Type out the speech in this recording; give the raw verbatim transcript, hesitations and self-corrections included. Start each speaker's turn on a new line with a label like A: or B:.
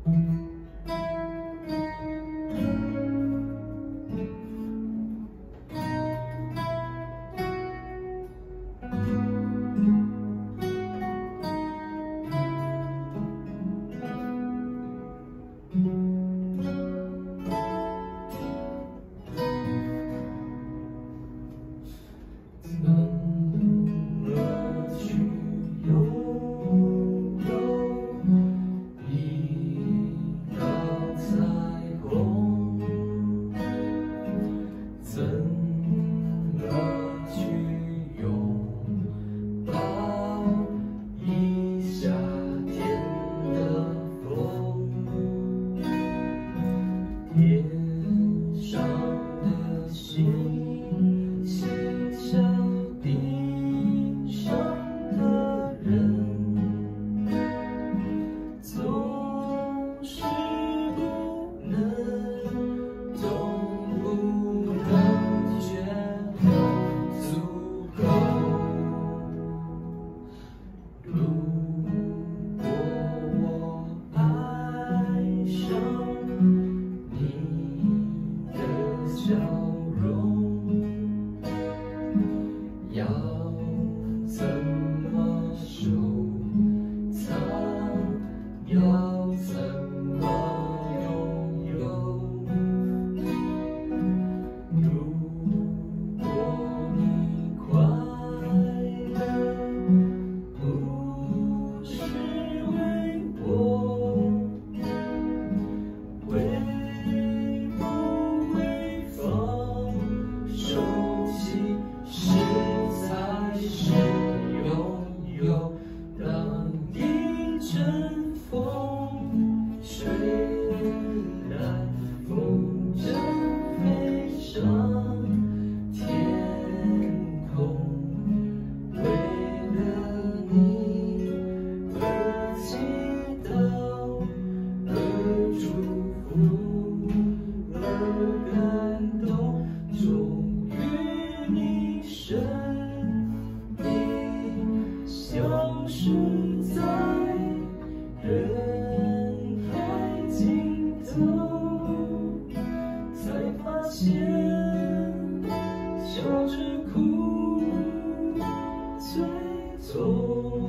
A: 天上的星，星下地上的人，总是不能，总不能觉得足够。如果我爱上笑容要怎么收藏？要怎么拥有？如果你快乐，不是为我，为收起实在是拥有，当一阵风吹来，风筝飞上天空，为了你而祈祷，而祝福，而感动。终于你生命消失在人海尽头，才发现笑着哭最痛。